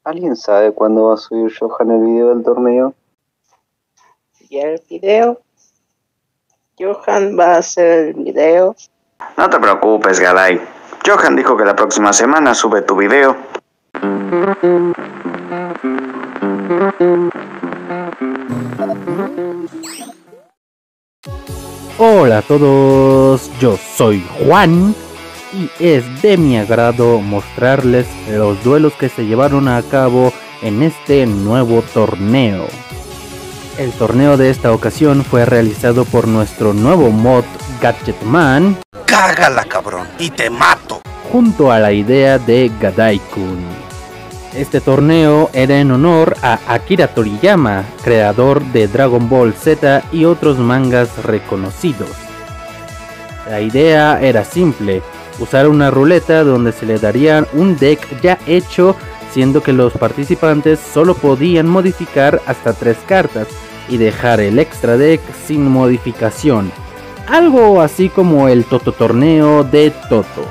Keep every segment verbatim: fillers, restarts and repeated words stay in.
¿Alguien sabe cuándo va a subir Johan el video del torneo? ¿Y el video? Johan va a hacer el video. No te preocupes, Gadai. Johan dijo que la próxima semana sube tu video. Hola a todos, yo soy Juan y es de mi agrado mostrarles los duelos que se llevaron a cabo en este nuevo torneo. El torneo de esta ocasión fue realizado por nuestro nuevo mod Gadgetman. Cágala, cabrón, y te mato. Junto a la idea de Gadai-kun. Este torneo era en honor a Akira Toriyama, creador de Dragon Ball Z y otros mangas reconocidos. La idea era simple, usar una ruleta donde se le daría un deck ya hecho, siendo que los participantes solo podían modificar hasta tres cartas y dejar el extra deck sin modificación. Algo así como el Toto Torneo de Toto.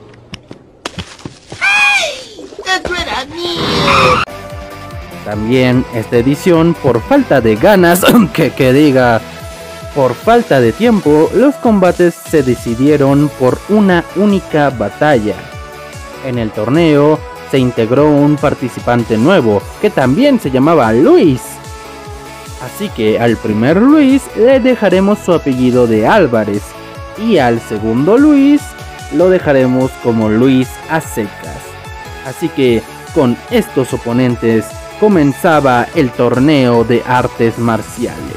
También esta edición, por falta de ganas, que, que diga, por falta de tiempo, los combates se decidieron por una única batalla. En el torneo se integró un participante nuevo, que también se llamaba Luis. Así que al primer Luis le dejaremos su apellido de Álvarez, y al segundo Luis lo dejaremos como Luis a secas. Así que con estos oponentes comenzaba el torneo de artes marciales.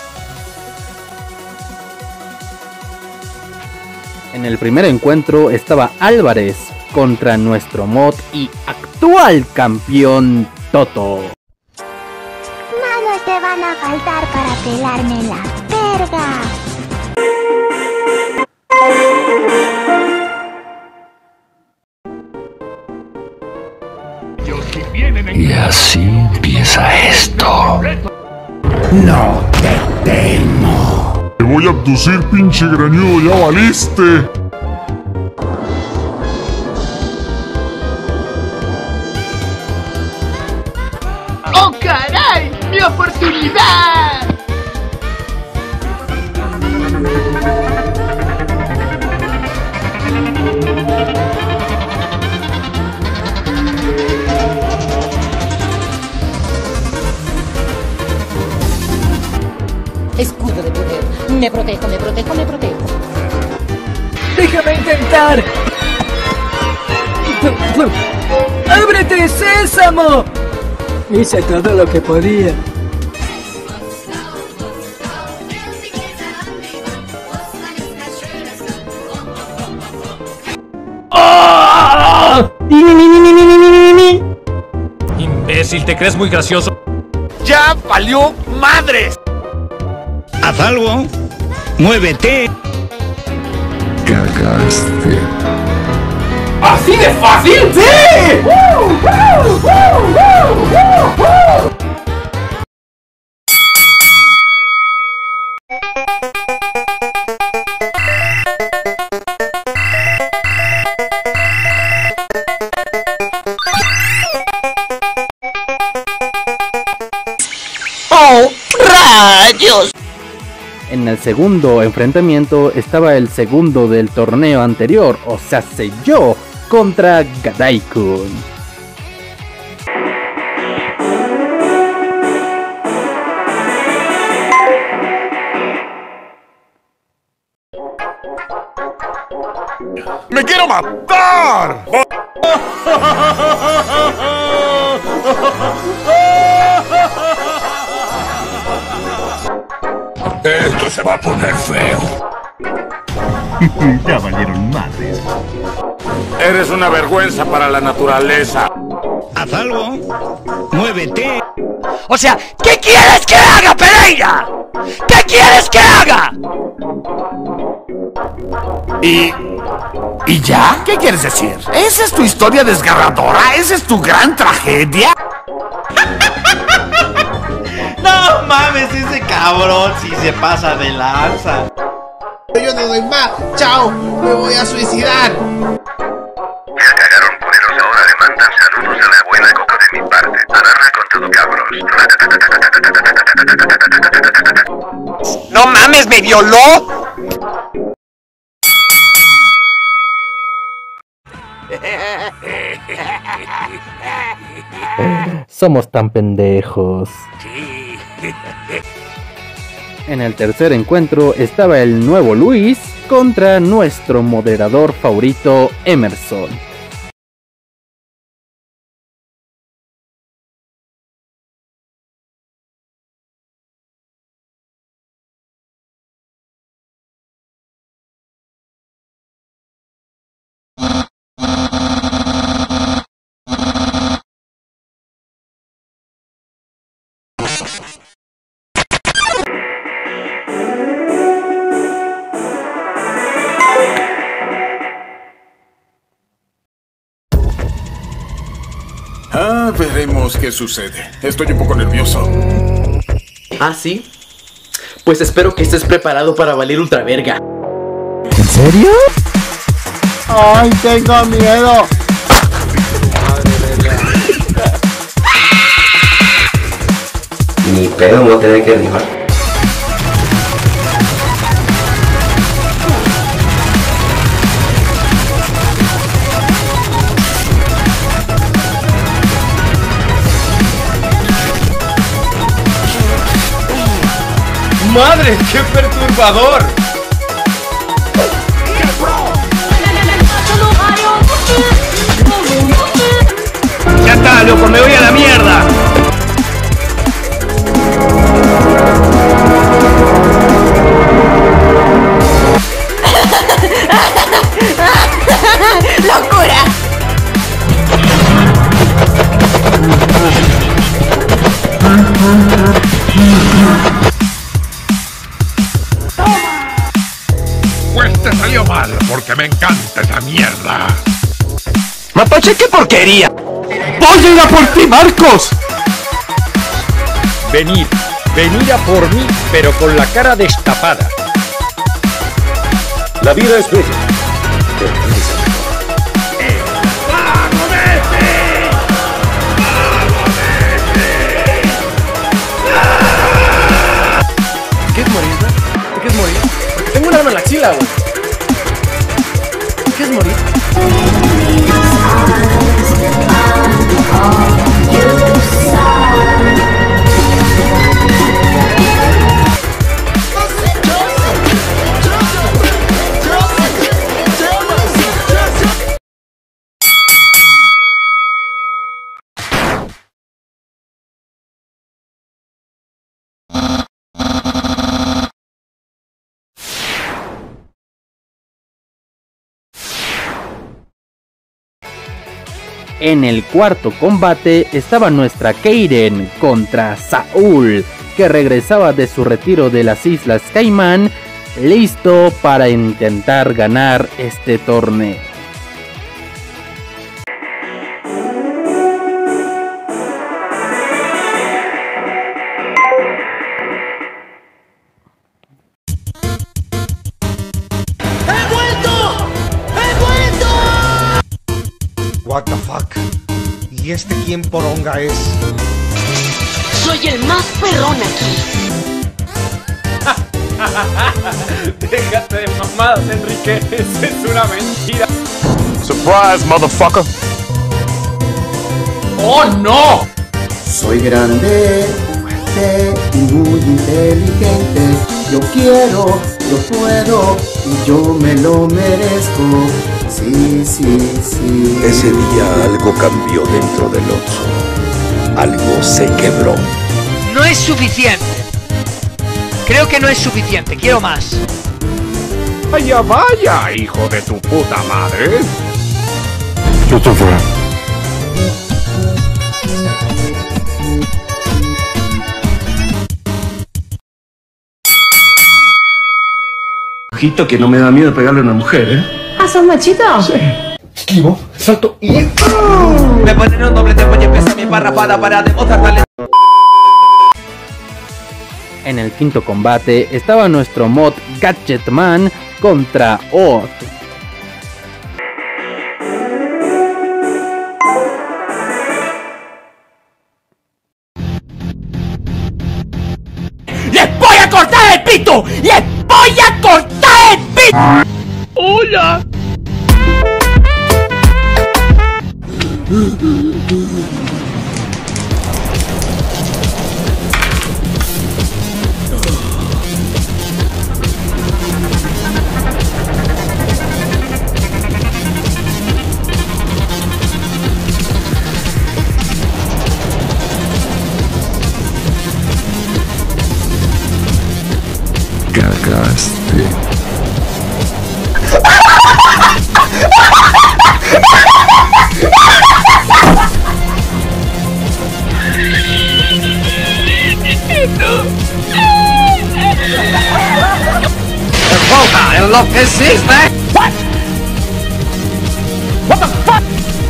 En el primer encuentro estaba Álvarez contra nuestro mod y actual campeón Toto. Manos te van a faltar para pelarme la verga. Y así empieza esto. No te temo. Te voy a abducir, pinche grañudo, ya valiste. ¡Oh, caray! ¡Mi oportunidad! Escudo de poder. Me protejo, me protejo, me protejo. ¡Déjame intentar! ¡Ábrete, sésamo! Hice todo lo que podía. ¡Oh! Imbécil, ¿te crees muy gracioso? ¡Ya valió madres! Haz algo. Muévete. Cagaste. ¿Así de fácil? ¡Sí! ¡Woo! ¡Woo! ¡Woo! ¡Woo! ¡Woo! ¡Oh, rayos! En el segundo enfrentamiento estaba el segundo del torneo anterior, o sea, sé yo, contra Gadai-kun. ¡Me quiero matar! Esto se va a poner feo. Ya valieron madres. Eres una vergüenza para la naturaleza. Haz algo. Muévete. O sea, ¿qué quieres que haga, Pereira? ¿Qué quieres que haga? ¿Y... ¿Y ya? ¿Qué quieres decir? ¿Esa es tu historia desgarradora? ¿Esa es tu gran tragedia? No mames, ese cabrón si se pasa de lanza. Yo no doy más. Chao, me voy a suicidar. Me cagaron por eso, ahora le mandan saludos a la buena coca de mi parte. me violó? Somos tan pendejos. En el tercer encuentro estaba el nuevo Luis contra nuestro moderador favorito Emerson. Ah, veremos qué sucede. Estoy un poco nervioso. ¿Ah, sí? Pues espero que estés preparado para valer ultra verga. ¿En serio? ¡Ay, tengo miedo! Ni pedo, no tener que rifar. ¡Madre, qué perturbador! ¡Ya está, loco! ¡Me voy a la mierda! ¡Locura! Pues te salió mal, porque me encanta esa mierda. ¡Mapache, qué porquería! ¡Voy a ir a por ti, Marcos! Venid, venid a por mí, pero con la cara destapada. La vida es bella. ¿Te quieres morir, bro? ¿Te quieres morir? Porque tengo un arma en la axila, güey. ¿Te quieres morir? En el cuarto combate estaba nuestra Keiren contra Saúl, que regresaba de su retiro de las Islas Caimán, listo para intentar ganar este torneo. What the fuck? ¿Y este quién poronga es? Soy el más perrón aquí. Déjate de mamadas, Enrique. Eso es una mentira. Surprise, motherfucker. ¡Oh, no! Soy grande, fuerte y muy inteligente. Yo quiero, yo puedo y yo me lo merezco. Sí, sí, sí. Ese día algo cambió dentro del Otso. Algo se quebró. No es suficiente. Creo que no es suficiente. Quiero más. Vaya, vaya, hijo de tu puta madre. Christopher. Ojito que no me da miedo pegarle a una mujer, ¿eh? ¿Ah, sos machito? Sí. Esquivo, salto y... Me ponen un doble tiempo y empieza mi parrafada para demostrar talento. En el quinto combate estaba nuestro mod Gadgetman contra Odd. ¡Les voy a cortar el pito! ¡Les voy voy a cortar el pito! ¡Hola! Cagaste. ¡Es lo que hiciste! What? What the fuck?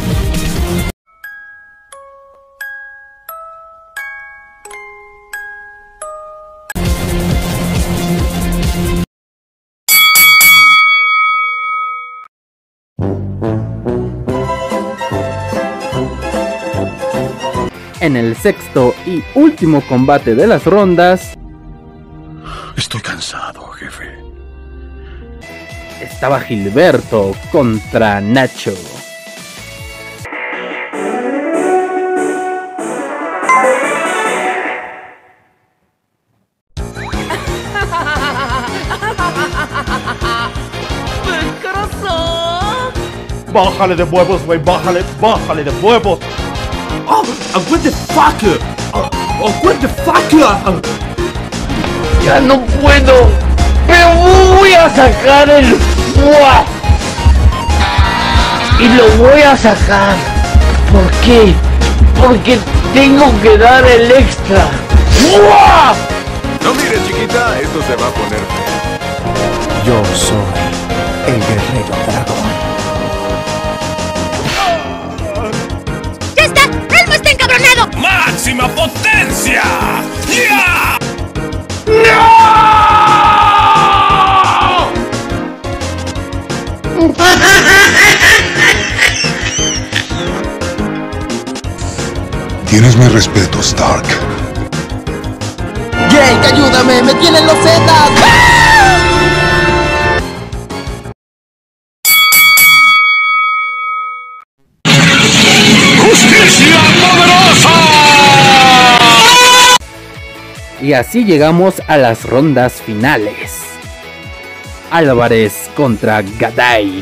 En el sexto y último combate de las rondas, estoy cansado, jefe. Estaba Gilberto contra Nacho. Bájale de huevos, güey, bájale, bájale de huevos. Oh, uh, what the fuck? Uh, oh, what the fuck? Uh, ya no puedo. Pero voy a sacar el ¡buah! Y lo voy a sacar. ¿Por qué? Porque tengo que dar el extra. ¡Buah! No mires, chiquita, esto se va a poner feo. Yo soy el guerrero dragón. ¡Ya está! ¡Elmo está encabronado! ¡Máxima potencia! ¡Ya! ¡No! Tienes mi respeto, Stark. Jake, ayúdame, me tienen los zetas. ¡Justicia poderosa! Y así llegamos a las rondas finales. Álvarez contra Gaday.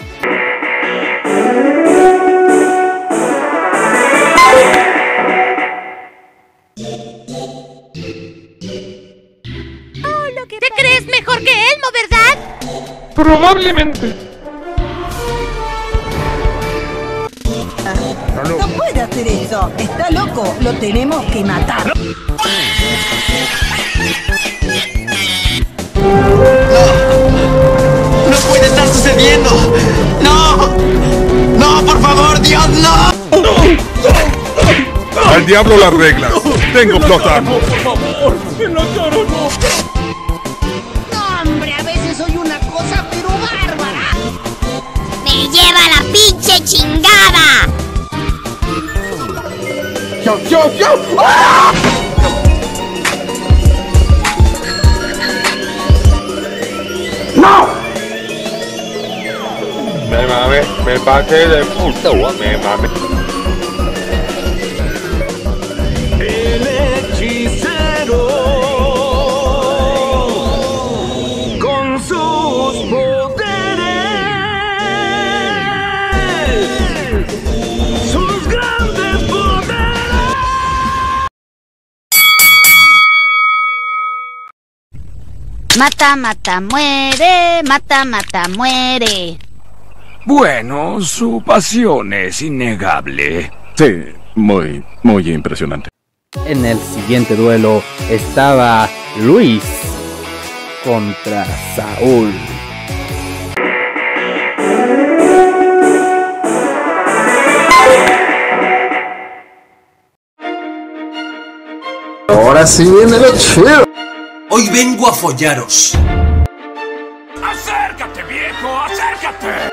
¿Te crees mejor que Elmo, verdad? Probablemente. No puede hacer eso. Está loco. Lo tenemos que matar. ¡No puede estar sucediendo! ¡No! ¡No, por favor, Dios, no! Al diablo las reglas. Tengo flotando. Por favor, no lloro, no. No, hombre, a veces soy una cosa pero bárbara. ¡Me lleva la pinche chingada! ¡Yo, yo, yo! ¡Ah! ¡No! Me mame, me pasé de puto, me mame. El hechicero con sus poderes, sus grandes poderes. Mata, mata, muere, mata, mata, muere. Bueno, su pasión es innegable. Sí, muy, muy impresionante. En el siguiente duelo estaba Luis contra Saúl. Ahora sí viene lo chido. Hoy vengo a follaros. ¡Acércate, viejo! ¡Acércate!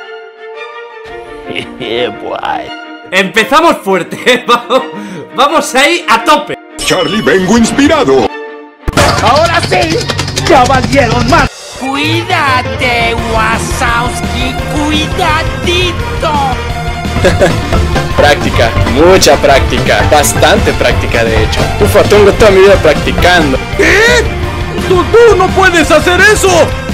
Empezamos fuerte. Vamos, vamos ahí a tope. Charlie, vengo inspirado. ¡Ahora sí! ¡Ya valieron más! Cuídate, Wazowski, cuidadito. Práctica, mucha práctica, bastante práctica de hecho. Ufa, tengo toda mi vida practicando. ¿Qué? ¡Tú, tú no puedes hacer eso!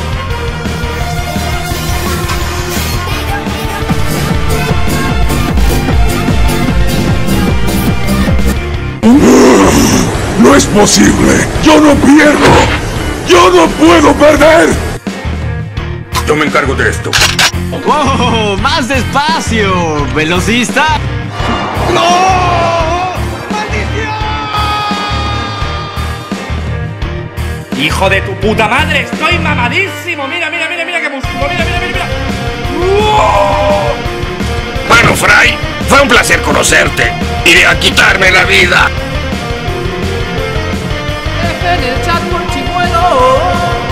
¡No es posible! ¡Yo no pierdo! ¡Yo no puedo perder! Yo me encargo de esto. ¡Wow! ¡Más despacio! ¡Velocista! ¡No! ¡Hijo de tu puta madre! ¡Estoy mamadísimo! ¡Mira, mira, mira, mira qué músculo! ¡Mira, mira, mira, mira! ¡Oh! Bueno, Fry, fue un placer conocerte. Iré a quitarme la vida. En el chat por chimuelo.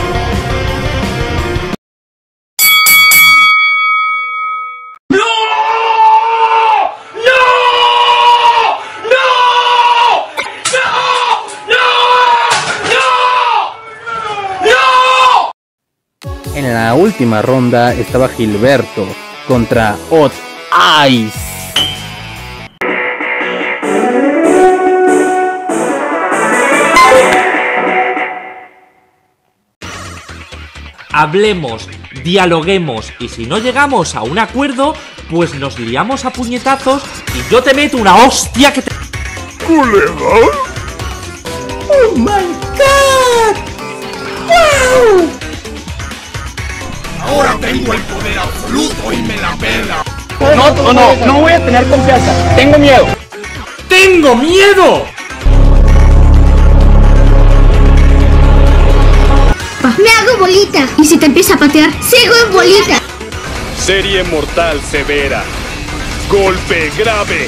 En la última ronda estaba Gilberto contra Odd Eyes. Hablemos, dialoguemos y si no llegamos a un acuerdo, pues nos liamos a puñetazos y yo te meto una hostia que te... ¿Colega? ¡Oh my god! ¡Wow! Ahora tengo el poder absoluto y me la pela. No, no, no, no voy a tener confianza. Tengo miedo. ¡Tengo miedo! Me hago bolita. Y si te empieza a patear, sigo en bolita. Serie mortal severa. Golpe grave.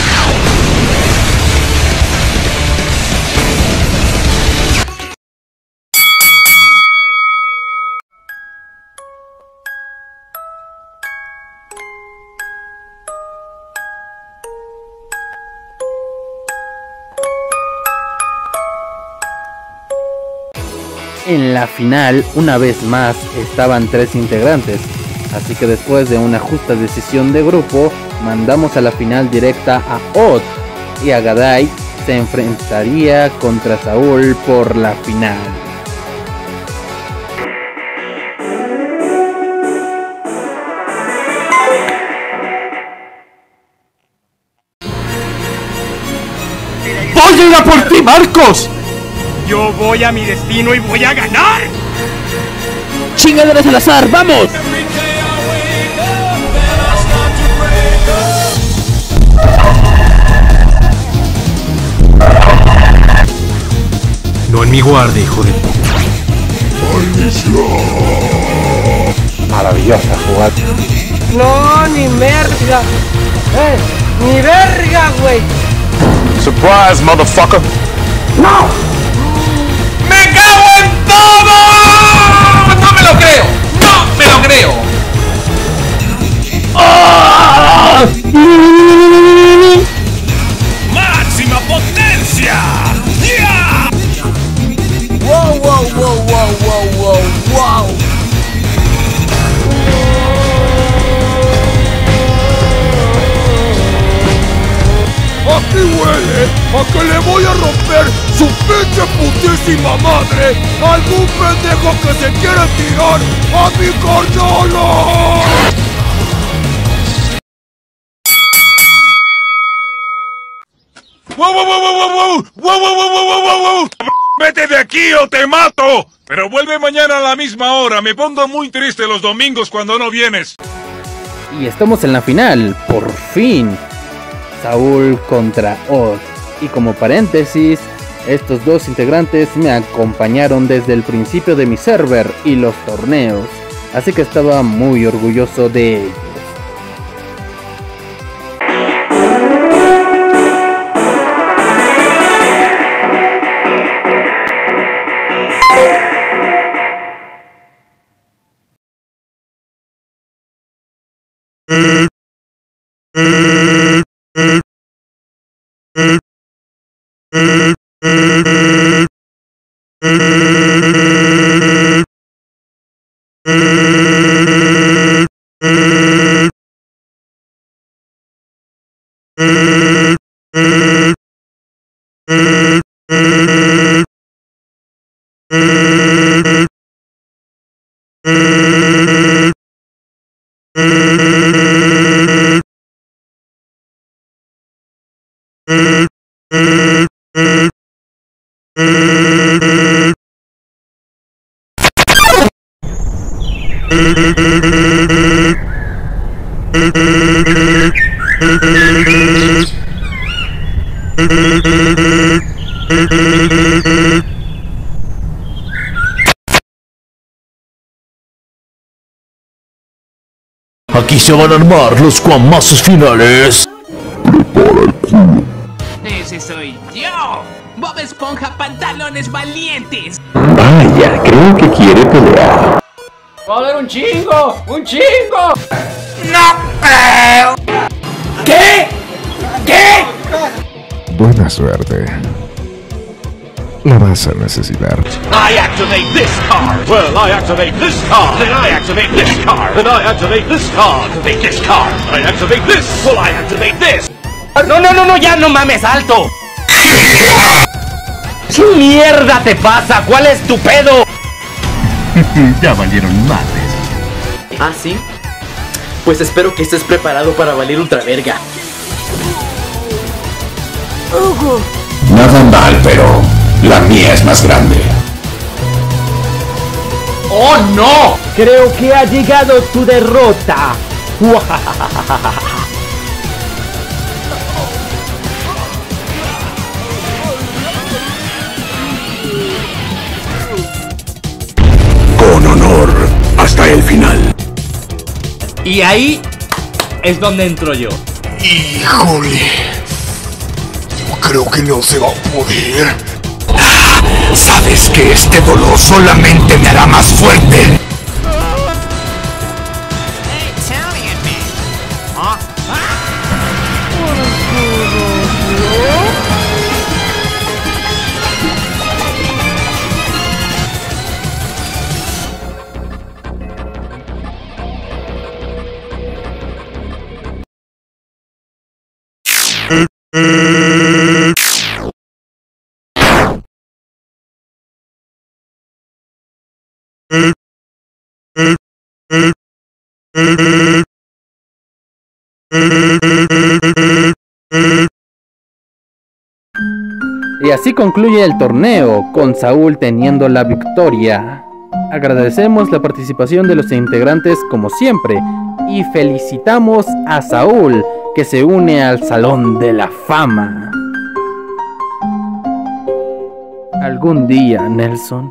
En la final, una vez más, estaban tres integrantes, así que después de una justa decisión de grupo, mandamos a la final directa a Odd, y Agadai se enfrentaría contra Saúl por la final. ¡Voy a ir a por ti, Marcos! Yo voy a mi destino y voy a ganar. ¡Chingaderas al azar! ¡Vamos! No en mi guardia, hijo de... Maravillosa jugada. No, ni verga. Eh, ni verga, güey. Surprise, motherfucker. ¡No! ¡Me cago en todo! ¡No me lo creo! ¡No me lo creo! ¡Oh! ¡Máxima potencia! ¡Yeah! ¡Wow, wow, wow, wow, wow, wow, wow! ¡Aquí huele a que le voy a romper su pinche putísima madre a algún pendejo que se quiera tirar a mi carnala! ¡Wow, wow, wow, wow, wow, wow! ¡Wow, wow, wow, wow, wow, wow! ¡Vete de aquí o te mato! Pero vuelve mañana a la misma hora. Me pongo muy triste los domingos cuando no vienes. Y estamos en la final, por fin. Saúl contra Odd. Y como paréntesis, estos dos integrantes me acompañaron desde el principio de mi server y los torneos, así que estaba muy orgulloso de ellos. Aquí se van a armar los guamazos finales. Ese soy yo, Bob Esponja Pantalones Valientes. Vaya, creo que quiere pelear. ¡Va a haber un chingo! ¡Un chingo! ¡No creo! ¿Qué? ¿Qué? Buena suerte. La vas a necesitar. I activate this card. Well, I activate this card. Then I activate this card. Then I activate this card. Activate this card. I activate this. Well, I activate this. No, no, no, no, ya no mames, alto. ¿Qué mierda te pasa? ¿Cuál es tu pedo? Ya valieron madres. ¿Ah, sí? Pues espero que estés preparado para valer ultra verga. Hugo. Nada mal, pero la mía es más grande. ¡Oh, no! Creo que ha llegado tu derrota. Con honor, hasta el final. Y ahí es donde entro yo. Híjole. Yo creo que no se va a poder. Ah, sabes que este dolor solamente me hará más fuerte. Y así concluye el torneo, con Saúl teniendo la victoria. Agradecemos la participación de los integrantes como siempre y felicitamos a Saúl, que se une al Salón de la Fama. Algún día, Nelson.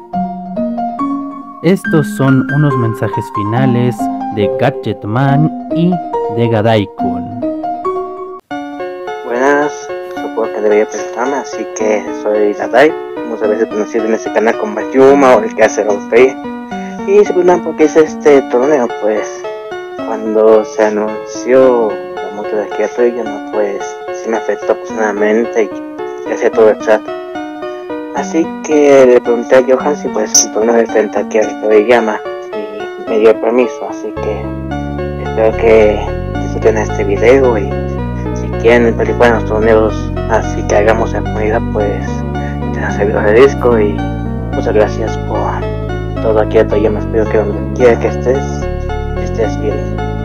Estos son unos mensajes finales de Gadgetman y de Gadai-kun. Buenas, supongo que debería presentarme, así que soy Gadai, muchas veces conocido en este canal como Mayuma o el que hace roleplay. Y se preguntan por qué es este torneo, pues cuando se anunció la muerte de Akira Toriyama, pues sí me afectó personalmente y hacía todo el chat. Así que le pregunté a Johan si pues el torneo de frente a Akira Toriyama y me dio el permiso, así que espero que disfruten este video y si quieren participar en los torneos así que hagamos en comunidad, pues te servidores de disco. Y muchas gracias por todo. Akira Toriyama, espero que donde quiera que estés, estés bien.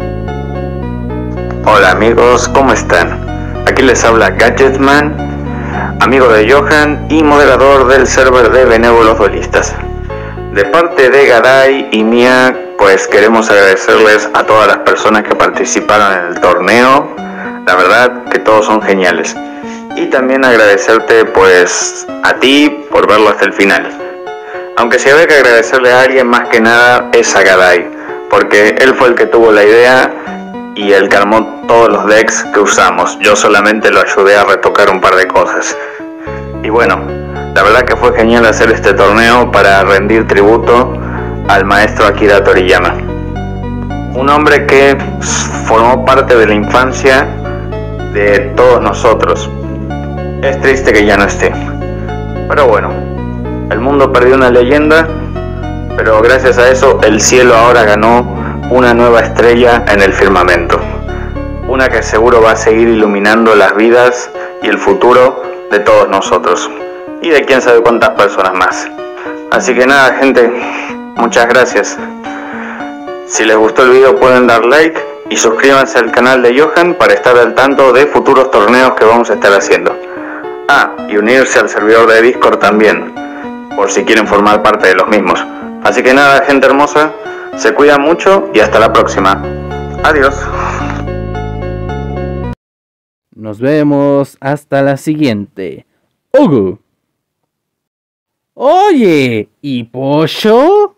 Hola amigos, ¿cómo están? Aquí les habla Gadgetman, amigo de Johan y moderador del server de Benévolos Duelistas. De parte de Gadai y mía, pues queremos agradecerles a todas las personas que participaron en el torneo. La verdad que todos son geniales. Y también agradecerte pues a ti por verlo hasta el final. Aunque si había que agradecerle a alguien, más que nada es a Gadai, porque él fue el que tuvo la idea y el que armó todos los decks que usamos. Yo solamente lo ayudé a retocar un par de cosas. Y bueno, la verdad que fue genial hacer este torneo para rendir tributo al maestro Akira Toriyama. Un hombre que formó parte de la infancia de todos nosotros. Es triste que ya no esté. Pero bueno, el mundo perdió una leyenda, pero gracias a eso el cielo ahora ganó una nueva estrella en el firmamento. Una que seguro va a seguir iluminando las vidas y el futuro de todos nosotros. Y de quién sabe cuántas personas más. Así que nada, gente, muchas gracias. Si les gustó el video pueden dar like y suscríbanse al canal de Johan para estar al tanto de futuros torneos que vamos a estar haciendo. Ah, y unirse al servidor de Discord también, por si quieren formar parte de los mismos. Así que nada, gente hermosa, se cuidan mucho y hasta la próxima. Adiós. Nos vemos hasta la siguiente. Ogu. Oye, ¿y Pollo?